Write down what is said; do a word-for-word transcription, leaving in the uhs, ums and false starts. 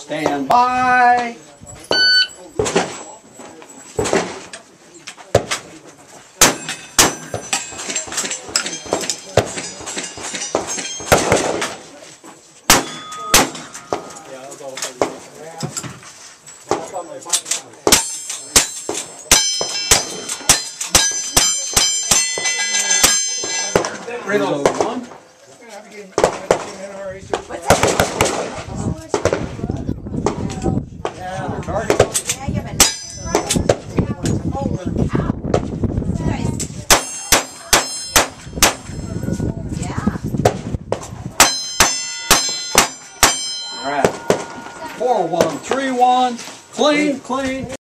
Stand by. Reload one. Yeah, target. All right. Four one three one. Clean, clean.